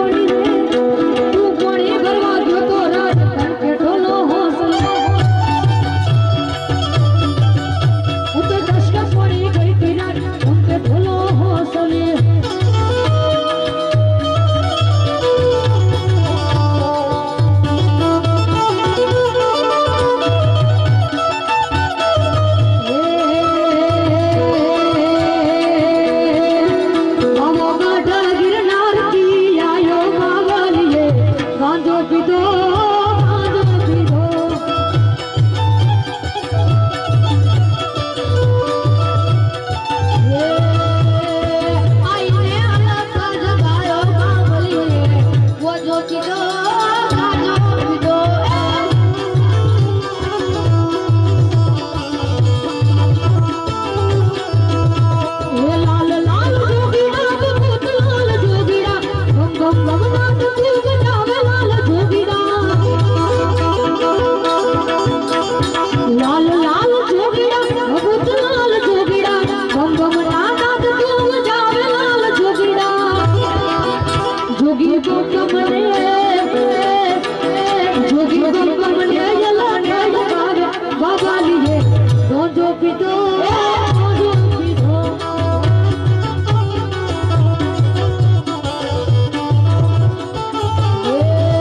Yeah.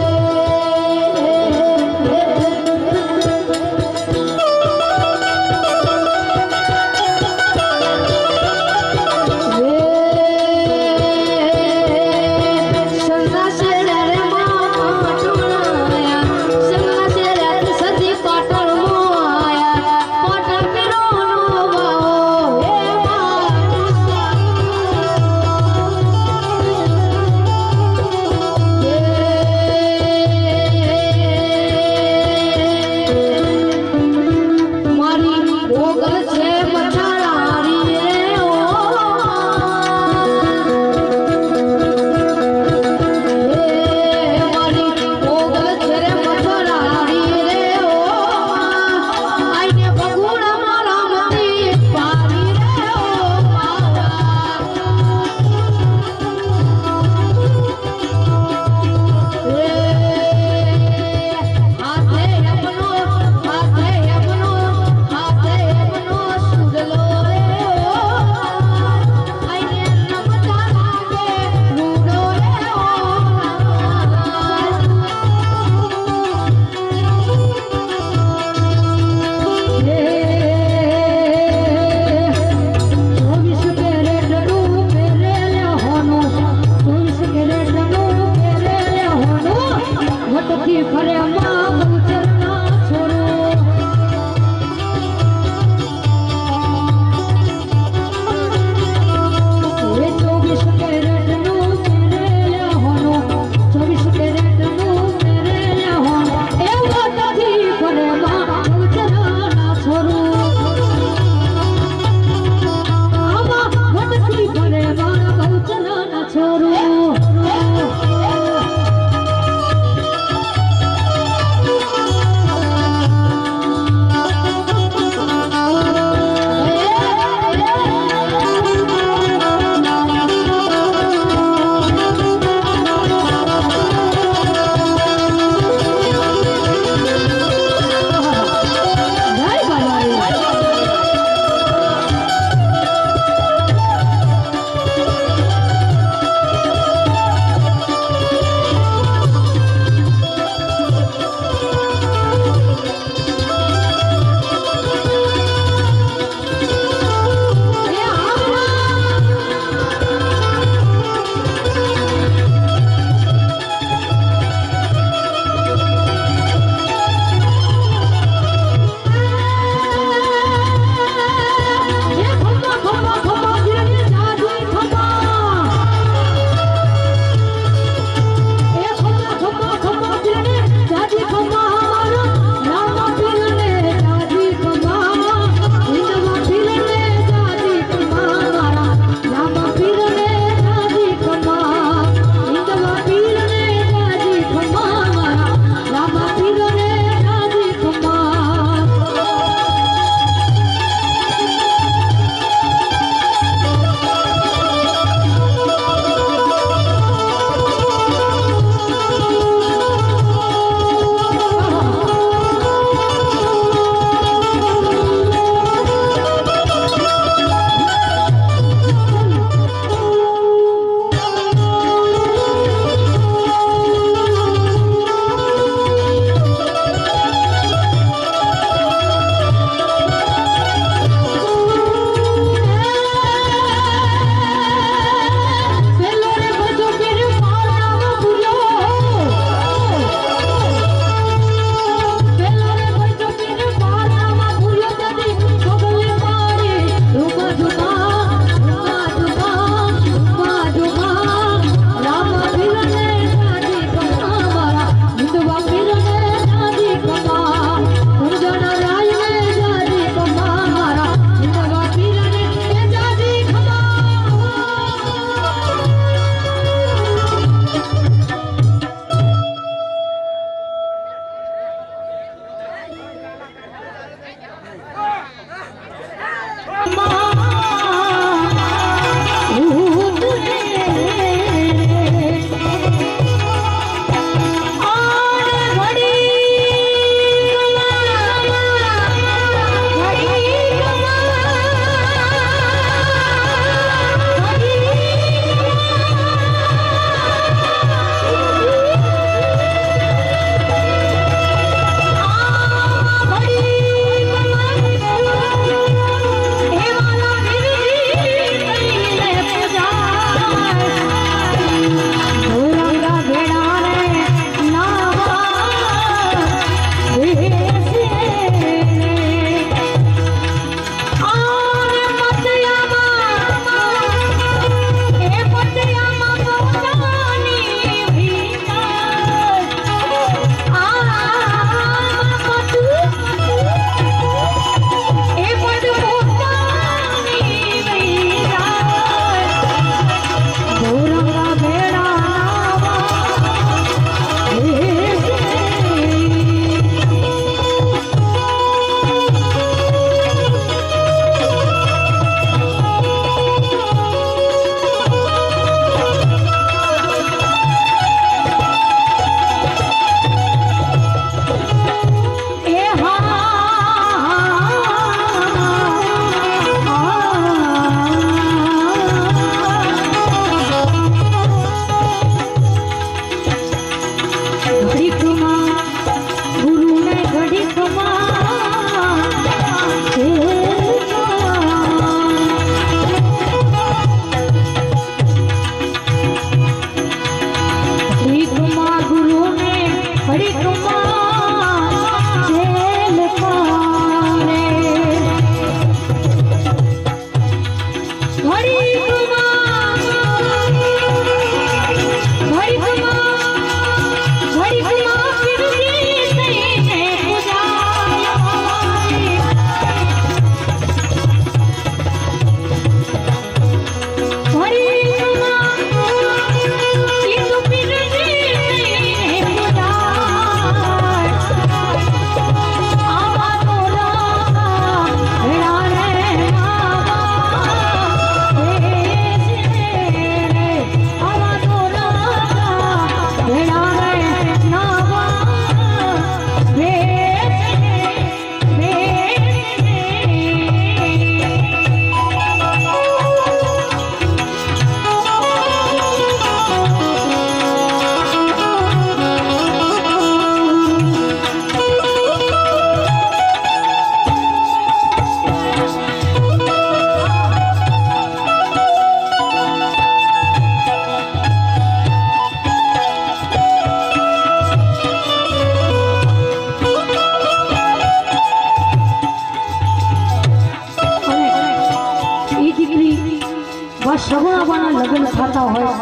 થતા હોય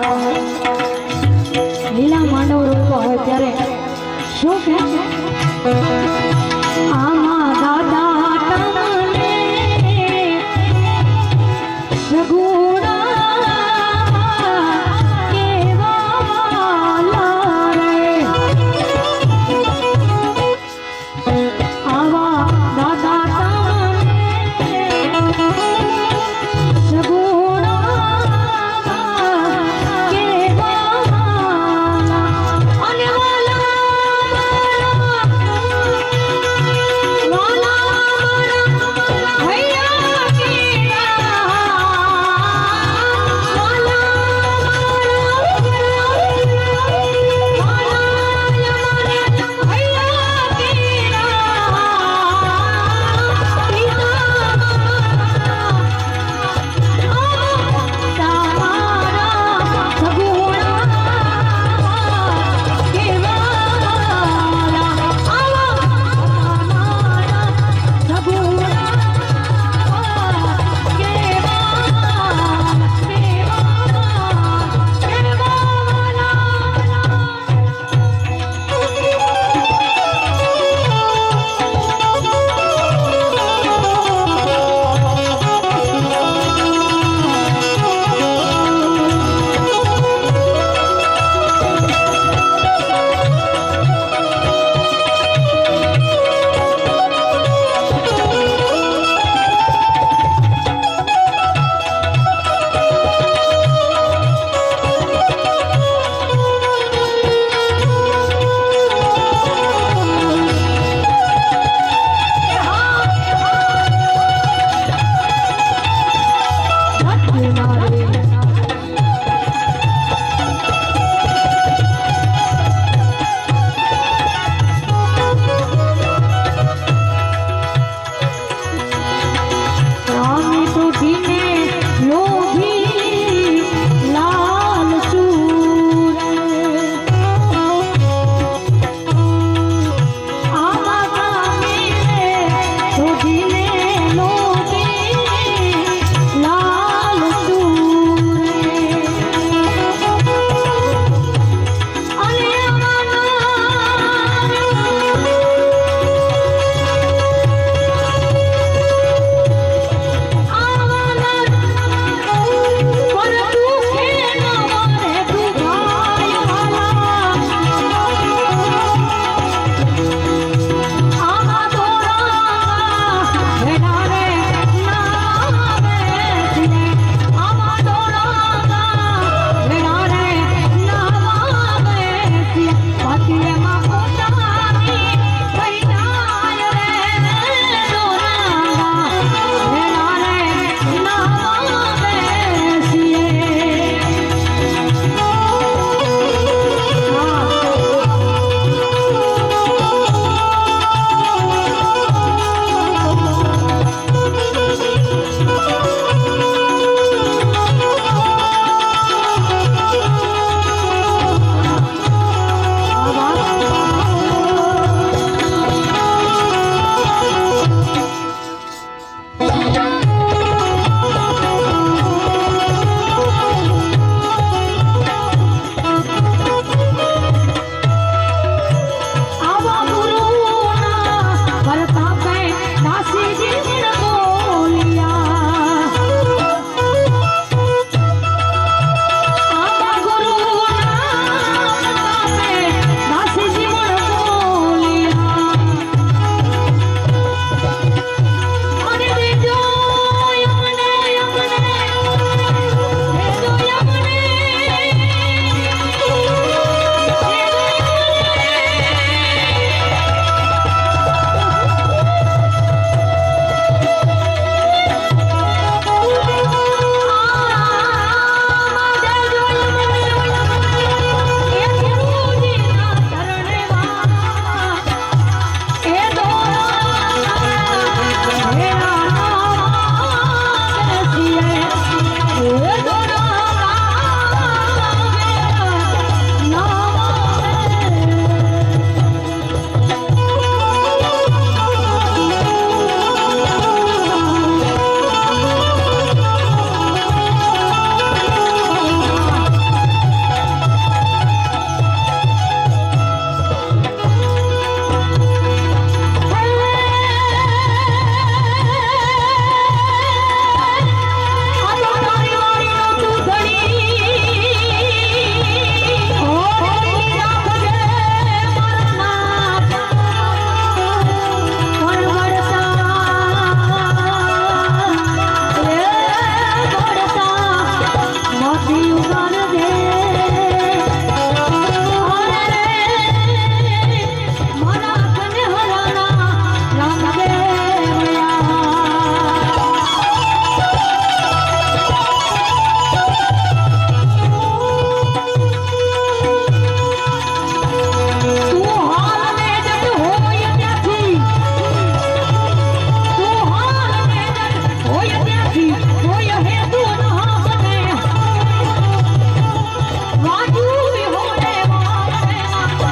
લીલા માંડવ રોકવા હોય ત્યારે શું કે આમાં દાદા તમને સગુણા કેવાલા રે આવા દાદા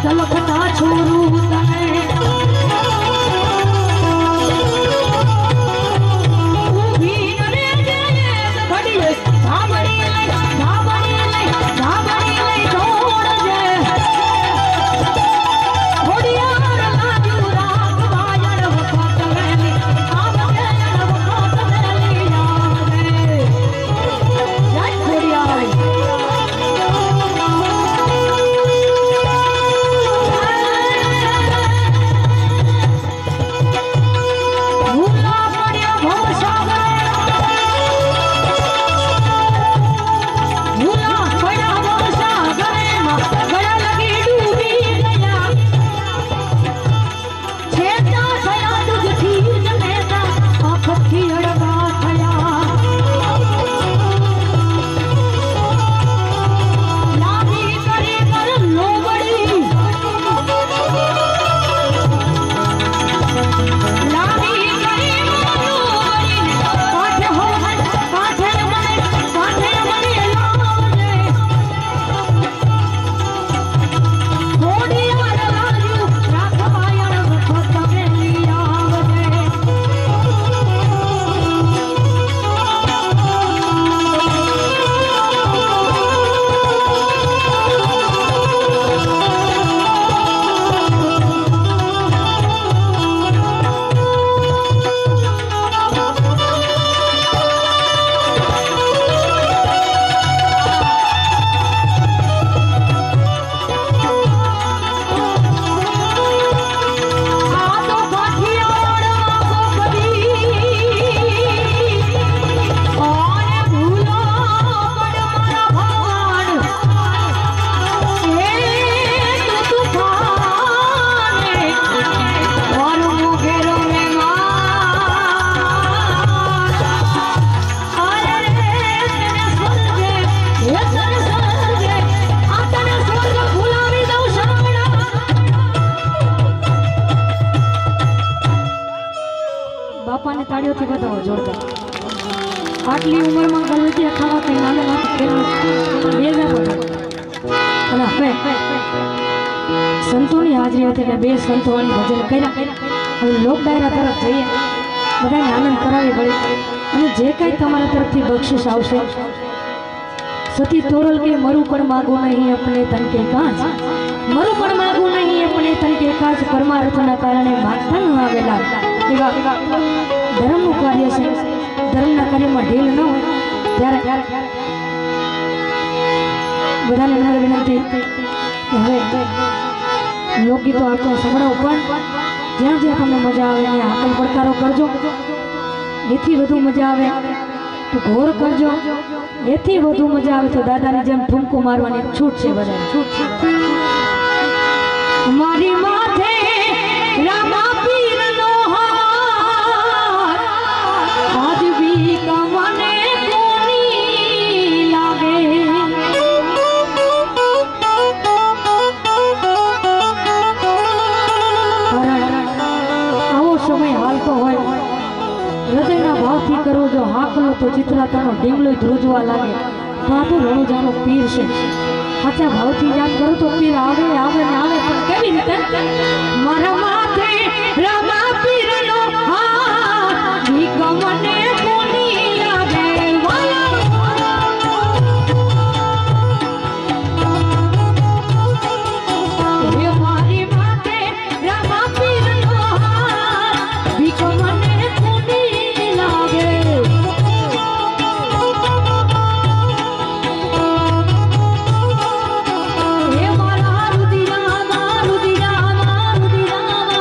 સલખતા છોરું તને ઊભી ને જઈએ ઘડીએ ધાબડી લઈ દોડજે ઘોડિયાર લાગ્યું રાખવાયણ વખત વેલી આવજે વખત વેલી આવે જય ઘોડિયાર બાપાને તાળીઓથી બતાવો જોરદાર આટલી ઉંમરમાં ગલતિયા ખાવા કઈ નાના નાના ખેલ બે ના પડે અને હવે સંતોની હાજરી હતી એટલે બે સંતોવાળી ભજન કર્યા હવે લોક ડાયરા તરફ જઈએ બધાને આનંદ કરાવી પડે અને જે કંઈ તમારા તરફથી બક્ષિસ આવશે સતી તોરલ કે મરું પણ માગું નહીં अपने तन के कांच मरु पण मागू नहीं अपने तन के काज परमार्थના કારણે માગતા ન આવેલા એવા ધર્મનું કાર્ય છે ધર્મના કાર્યમાં ઢીલ ન હોય ત્યારે બધાને મારી વિનંતી કે હવે લોકગીતો આપણે સંભળાવો પણ જ્યાં જ્યાં તમને મજા આવે ત્યાં આકલ પડકારો કરજો એથી વધુ મજા આવે તો ઘોર કરજો એથી વધુ મજા આવે તો દાદાની જેમ ઠુમકો મારવાની છૂટ છે બધા છૂટ છે મારી માથે રામા પીરનો હાથ આજ બી કમને કોની લાગે આવો સમય હાલતો હોય હૃદયના ભાવથી કરો જો હાકલો તો ચિત્રાતાનો ડીંગલો ધ્રુજવા લાગે તો આ તો રણુજાનો પીર છે સાચા ભાવથી યાદ કરો તો પીર આવે આવે ને આવે પણ કેવી રીતે મારા માથે રામા પીરનો હાથ વિકમને કોની લાગે હે મારી માથે રામા પીરનો હાથ વિકમને કોની લાગે હે મારા રુદિરા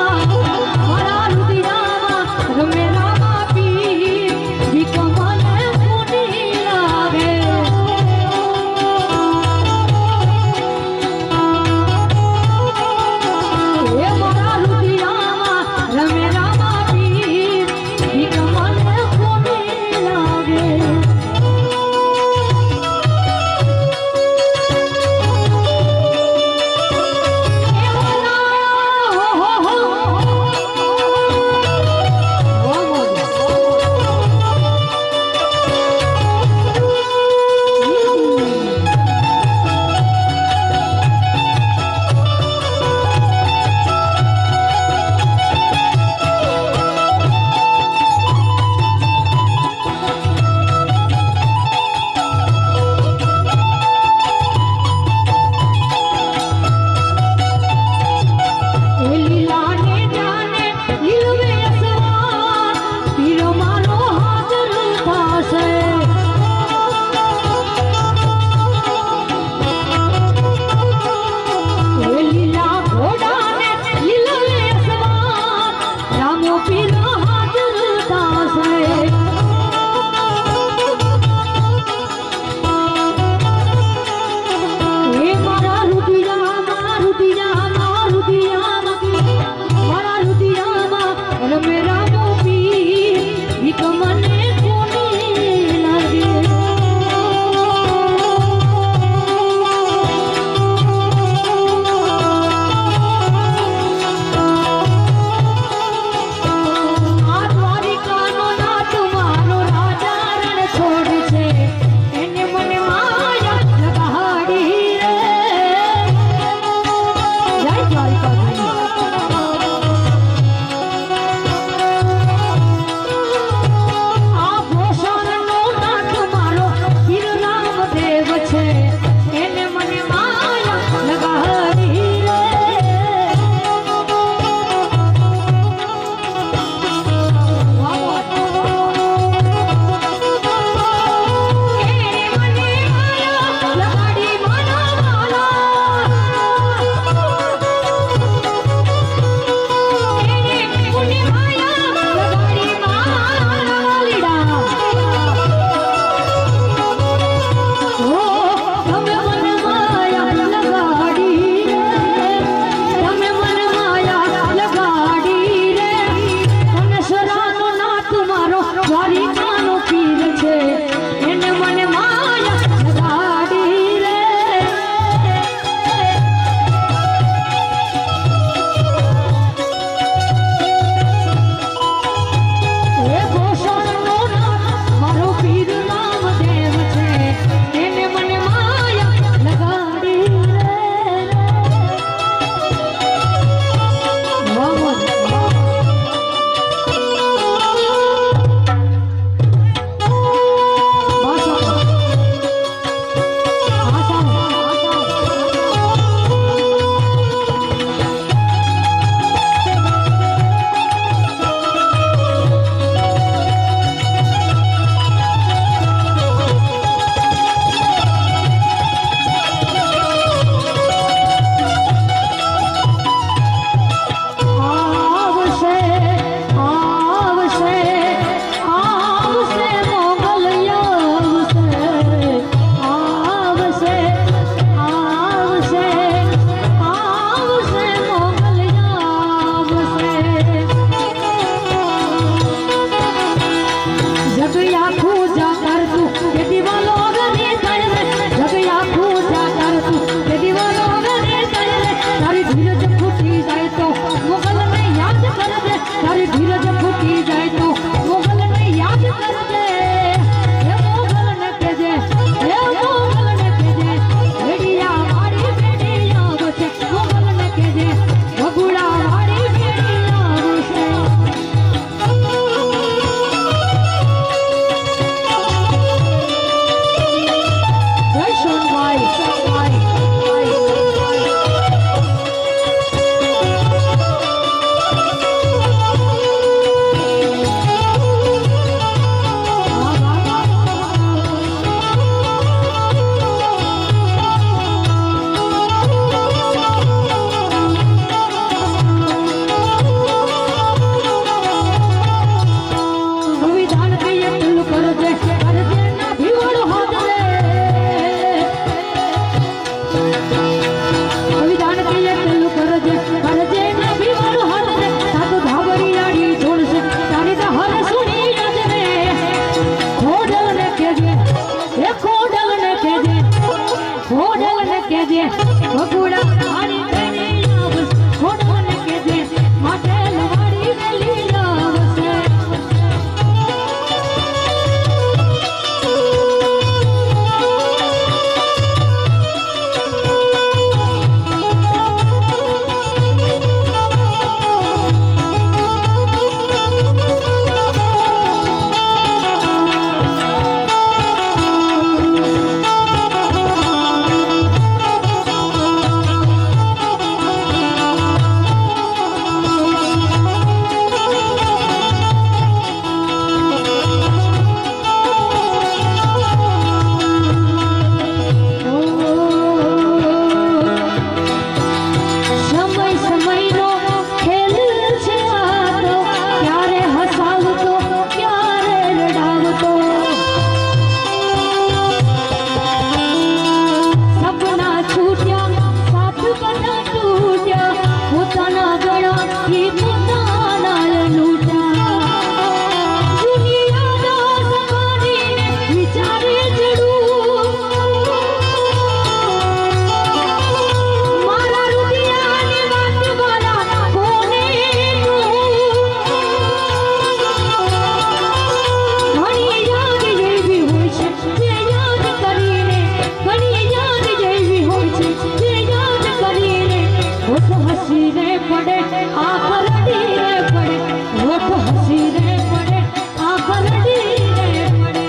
हसी रे पड़े आँख रड़ी रे पड़े होठ हसी रे पड़े आँख रड़ी रे पड़े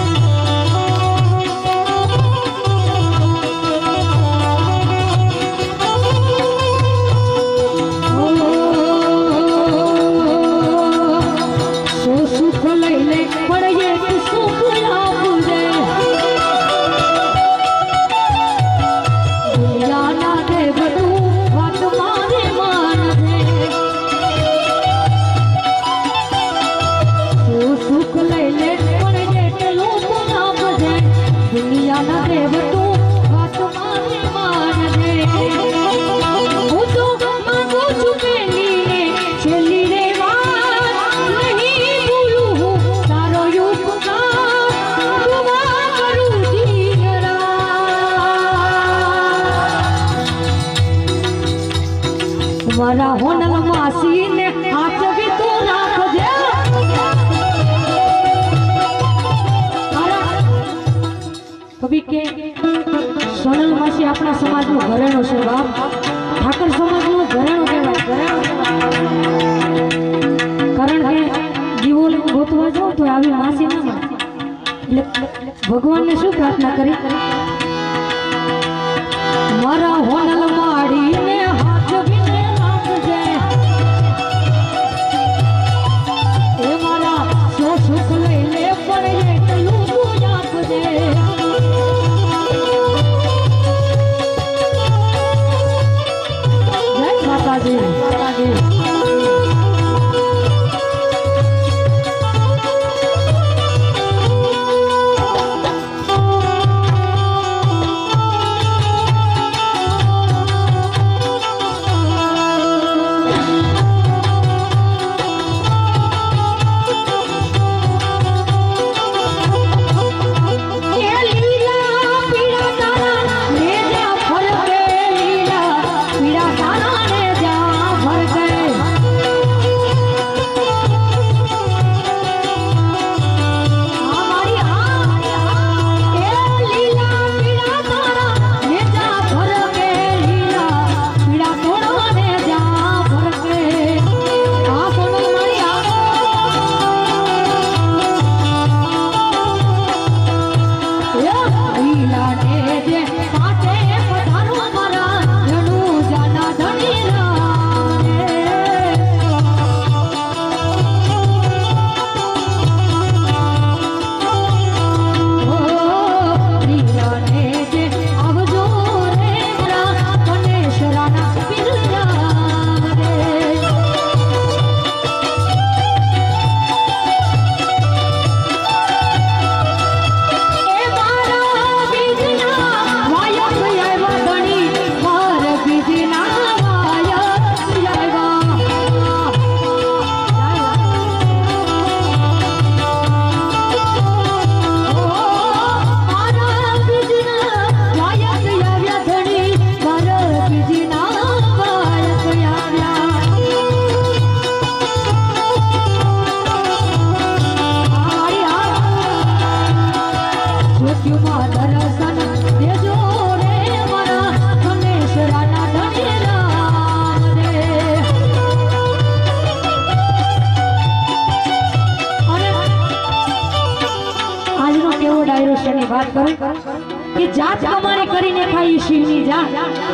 सो सुख लैले पड़े सुख आप रे दुनिया ना दे बटू बात मारे मान दे सो सुख लैले पड़े लोग ना बजे दुनिया ना दे बटू बात मारे मान दे वो तो मांगो चुपेली रे चली रे मारा होनल मासी ने हाथ भी तो राख दे कभी के सोनल मासी अपना समाज नो घरेणो छे बाप ठाकर समाज नो घरेणो कहेवाय कारण के जीवो गोतवा जाओ तो आवी मासी ना મળે એટલે ભગવાન ને શું પ્રાર્થના કરી મારા હોનલ માડી ને હાથ भी सुख ले पड़े लू याद दे जय माता जी माता जी बात करूं कि जात कमाणी करीने खाई शिवनी जात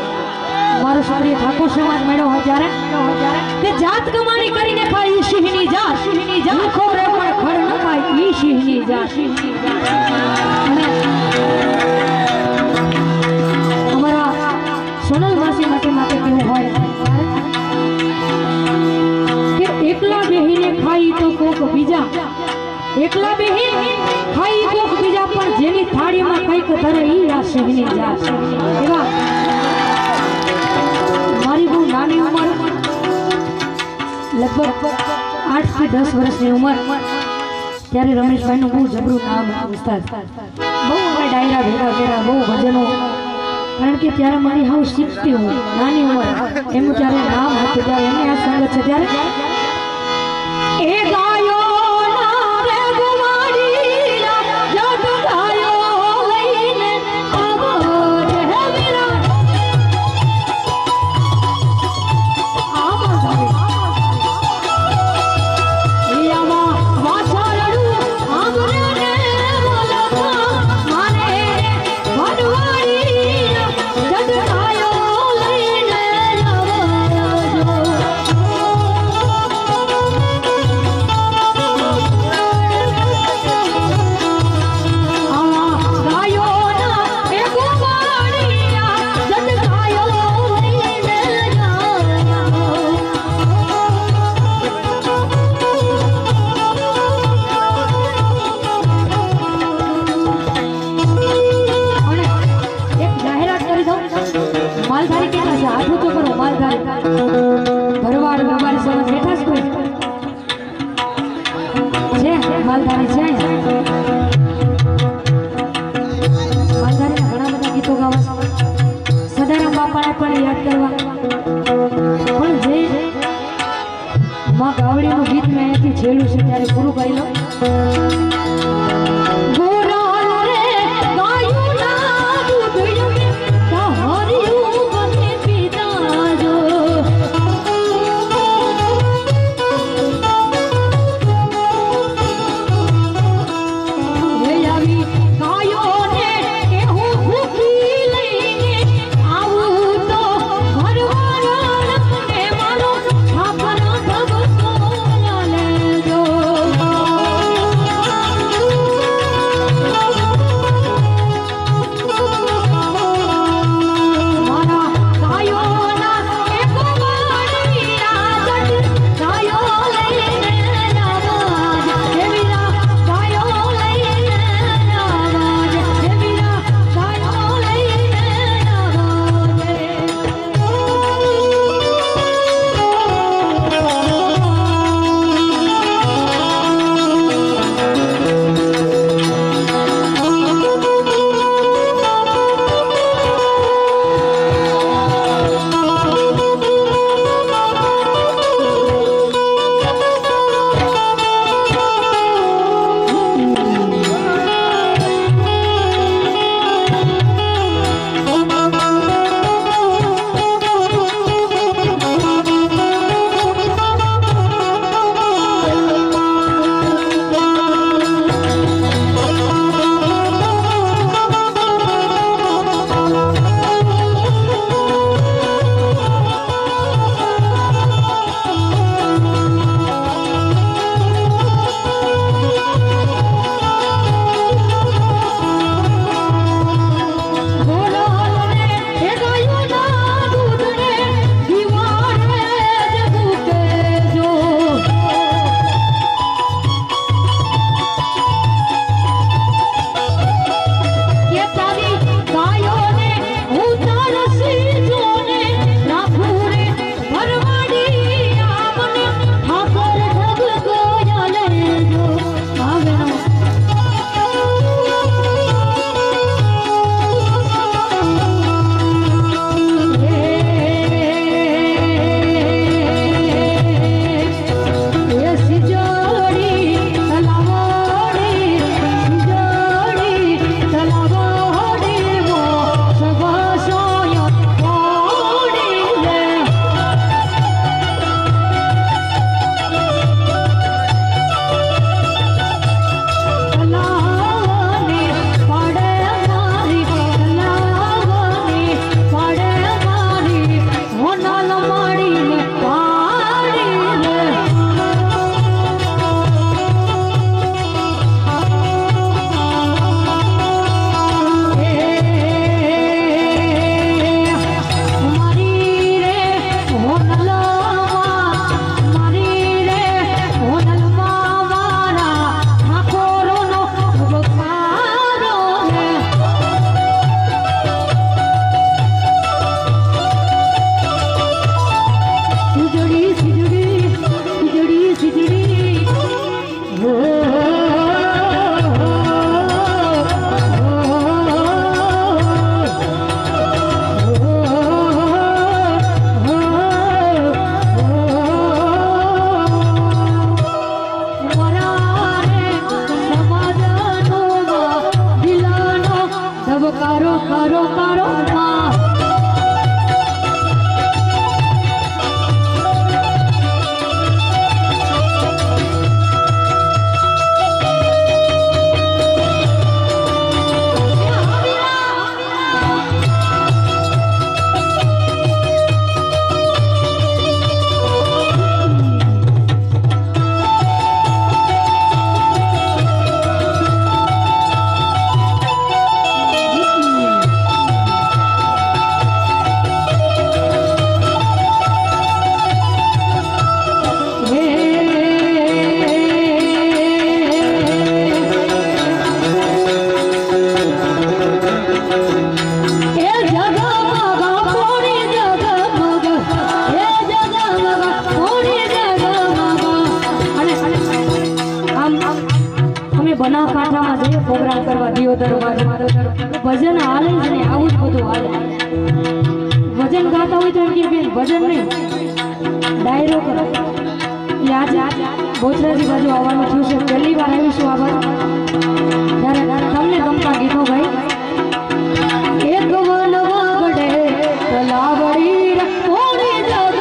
मारो क्षत्रिय ठाकुर समाज मेळो हो त्यारे कि जात कमाणी करीने खाई शिवनी जात खोरे पण खड़ न पाई ई शिवनी जात हमारा सोनल मासी माटे माटे केवुं होय कि एकला बेहीने खाई तो कोक बीजा एकला बेही खाई कोक बीजा पर जेनी थाड़ी में कईक धरे ई आ शिवनी जात एवा मारी बहू नानी उमर लगभग 8 થી 10 વર્ષની ઉંમર ત્યારે રમેશભાઈ નું બહુ જબરું નામ ઉસ્તાદ બહુ અમે ડાયરા ભેગા કર્યા બહુ ભજનો કારણ કે ત્યારે મારી હાઉસ 60 હોય નાની ઉંમર એમ ત્યારે નામ હતું ત્યારે એમને આ સંગત છે ત્યારે એ ગાયો માલધારી ભરવાડ અમારી સામે બેઠા છે કોઈ છે માલધારી છે માલધારીના ઘણા બધા ગીતો ગાવા સદારામ બાપાને પણ યાદ કરવા પણ જે માં ગાવડીનું ગીત મેં અહીંથી છેલ્લું છે ત્યારે પૂરું ગાઈ લો મારવા દિયોદર ભજન હાલે જ ને આવું જ બધું હાલે ભજન ગાતા હોય તો એમ કે બેન ભજન નહીં ડાયરો કરો આજે બોચરાજી બાજુ આવવાનું થયું છે પહેલી વાર આવીશું આ બાજુ ત્યારે તમને ગમતા ગીતો ગાઈ એક વન વગડે તલાવડી રખોડી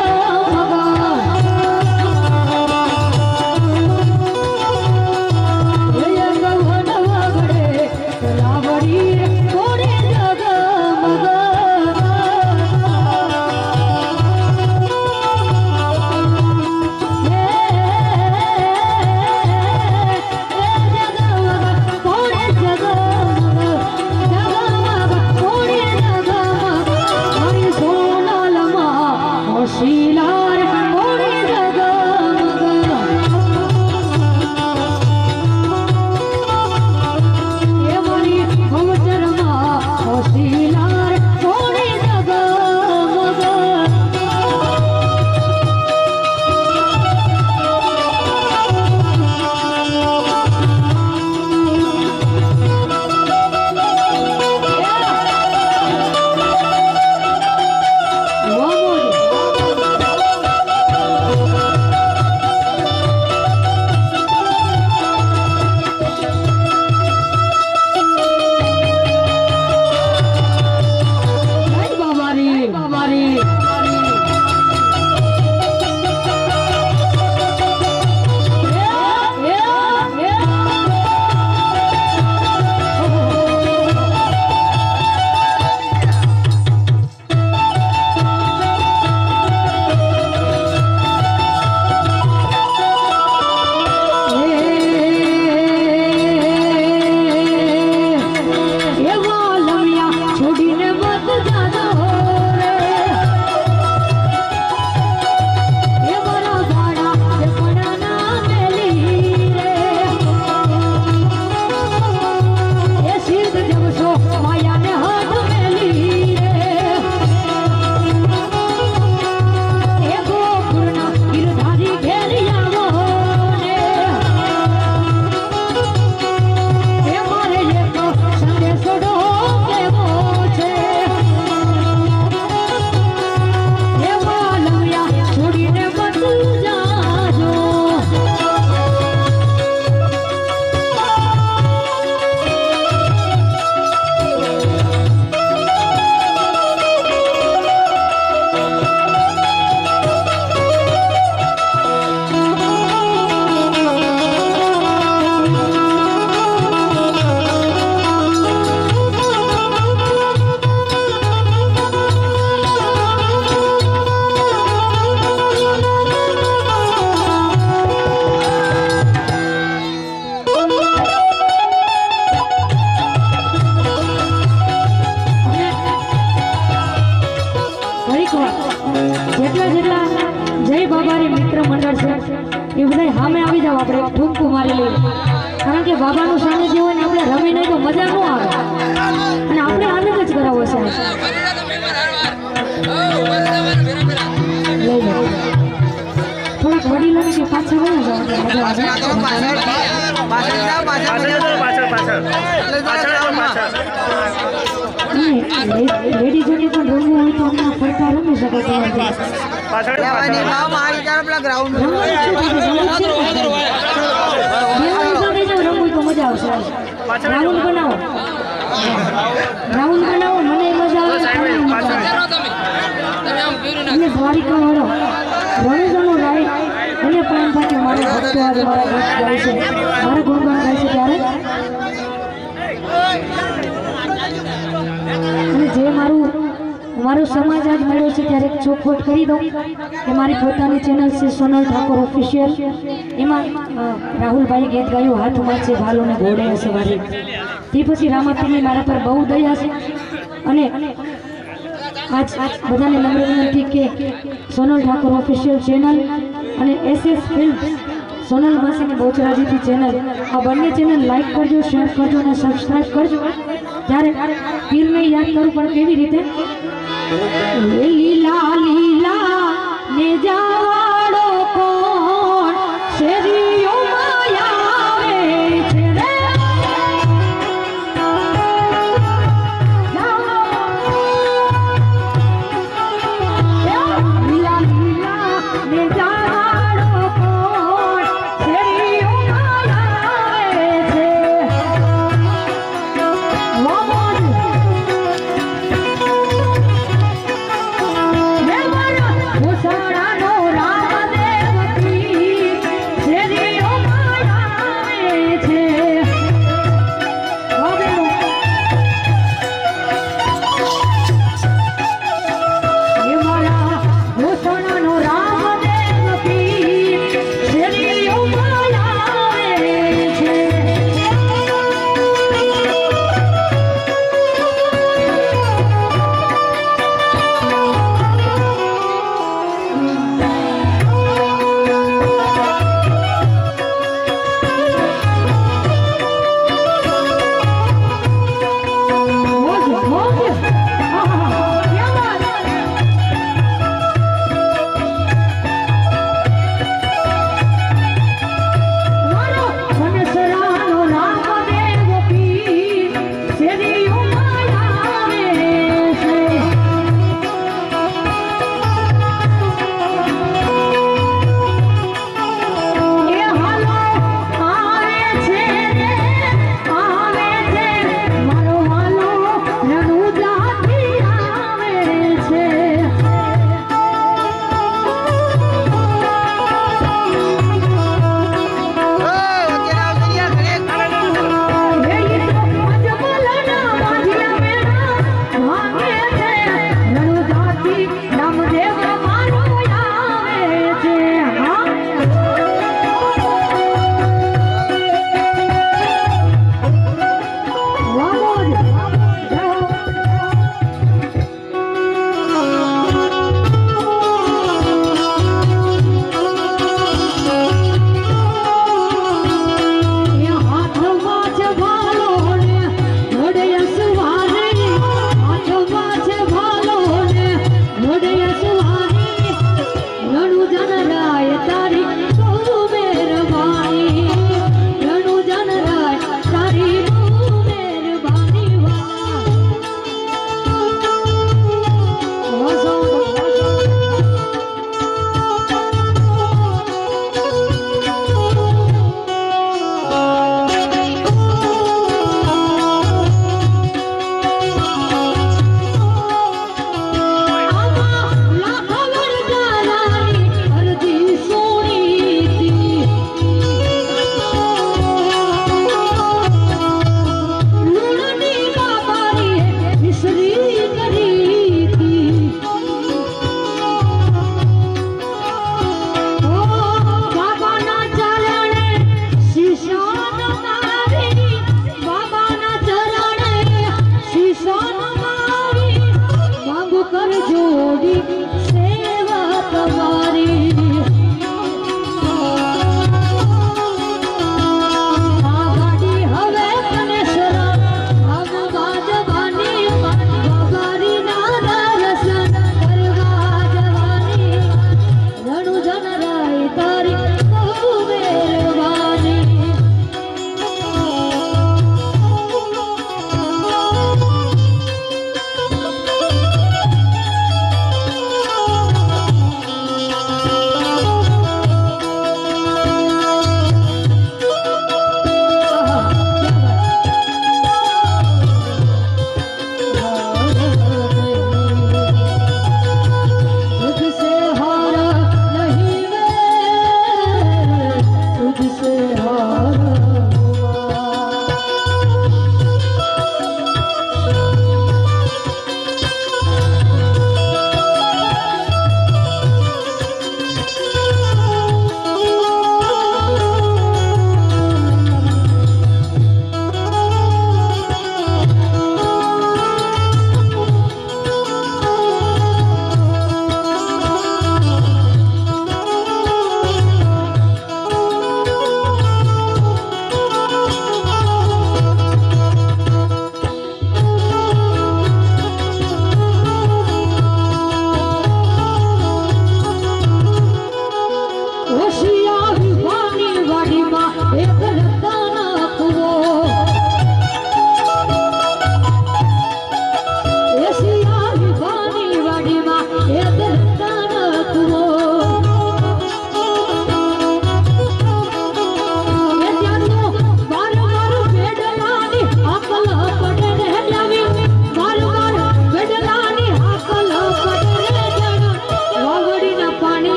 એ બધા સામે આવી જાવ આપણે ઠુમકું મારી લઈએ કારણ કે બાબાનું સાનિધ્ય હોય ને આપણે રમી નહીં તો મજા ન આવે અને આપણે આનંદ જ કરાવવો છે લઈ લો થોડાક વડીલોને કે પાછા વળો જાવ લેડીઝોને પણ રમવું હોય તો હમણાં ફરતા રમી શકો મજા આવશે રાઉન્ડ બનાવો મને મજા આવે અને દ્વારિકા વાળો રણુજાનું રાઈડ એને પણ થાય કે મારા ભક્તો આજે મારા ગીત ગાય છે મારા ગુણગાન ગાય છે ત્યારે અને જે મારો સમાજ આજ મળ્યો છે ત્યારે ચોખવટ કરી દઉં કે મારી પોતાની ચેનલ છે સોનલ ઠાકોર ઓફિશિયલ એમાં રાહુલભાઈ ગીત ગાયું હાથમાં છે ભાલોને ઘોડે હશે વારી તે પછી રામાપીરની મારા પર બહુ દયા છે અને આજ બધાને નમ્ર વિનંતી કે સોનલ ઠાકોર ઓફિશિયલ ચેનલ અને SS ફિલ્મ સોનલ માસીની બોચરાજીથી ચેનલ આ બંને ચેનલ લાઈક કરજો શેર કરજો અને સબસ્ક્રાઈબ કરજો ત્યારે પીરને યાદ કરું પણ કેવી રીતે લીલા લીલા ને જાવાડો કોણ શેરીઓ માયા આવે છે રે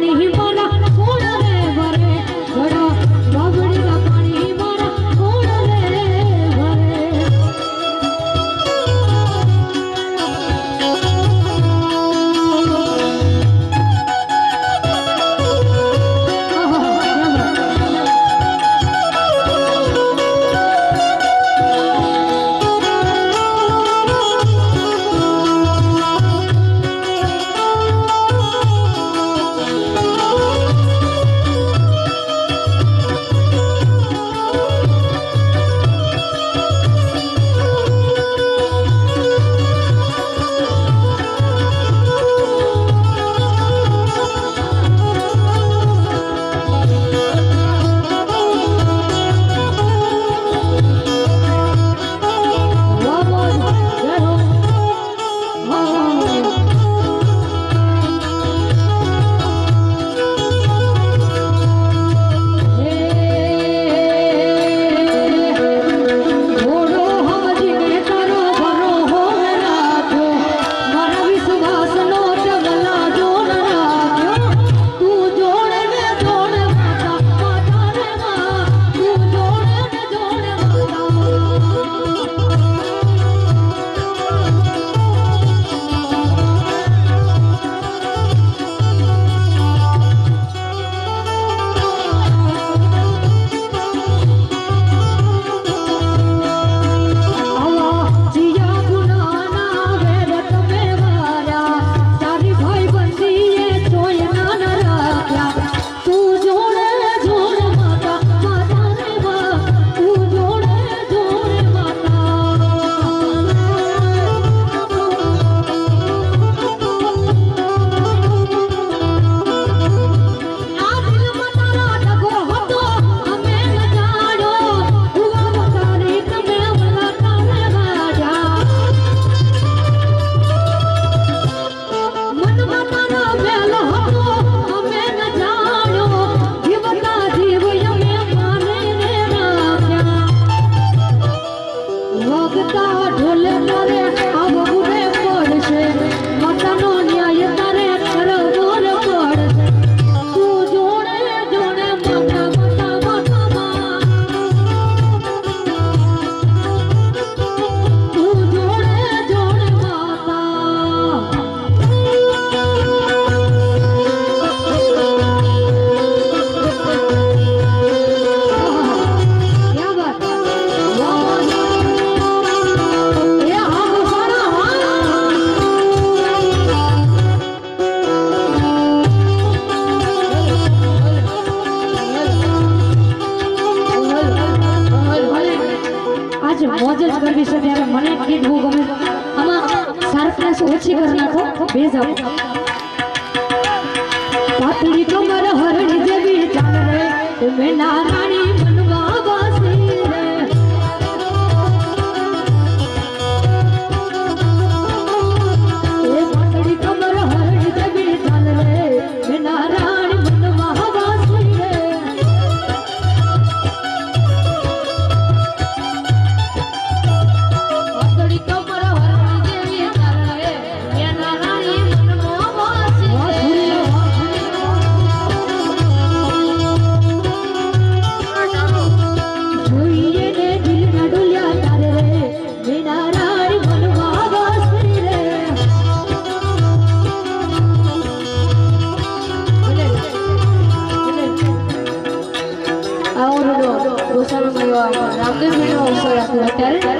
पानी मारा कोण रे भरे घड़ा बाबड़ी का पानी मारा कोण रे भरे મોજ જ કરવી છે ત્યારે મને ગીત બહુ ગમે આમાં શાર્પનેસ ઓછી કરી નાખો બેઝ આપો પાતળી કમર હરણી જેવી ચાલ રે મેં નારાણી મનવા વાસી રે એ પાતળી કમર હરણી જેવી ચાલ રે મેં નારાણી મનવા વાસી રે रामदेव जी नो अवसर आप्यो त्यारे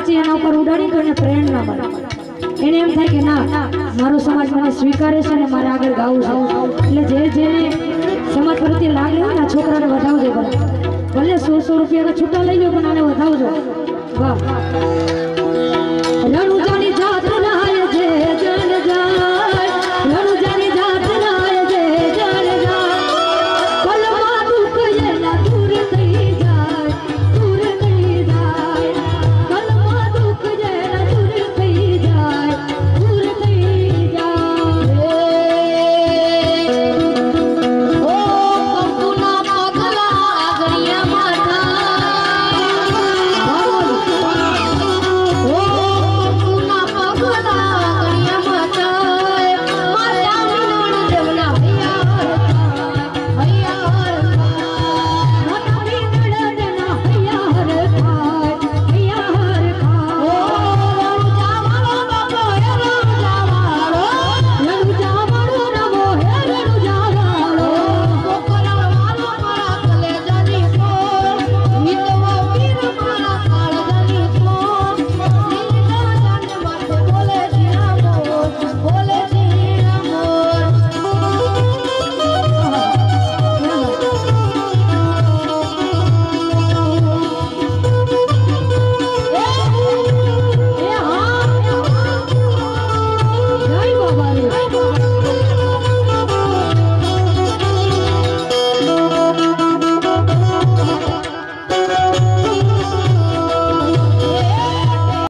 કાચી એના ઉપર ઉડાડી તો એને પ્રેરણા મળે. એને એમ થાય કે ના, મારો સમાજ મને સ્વીકારે છે ને મારે આગળ ગાવું છે. એટલે જેને સમાજ પ્રત્યે લાગે હોય ને છોકરાને વધાવજો. ભલે 100 રૂપિયા છૂટા લઈ લો પણ આને વધાવજો. વાહ.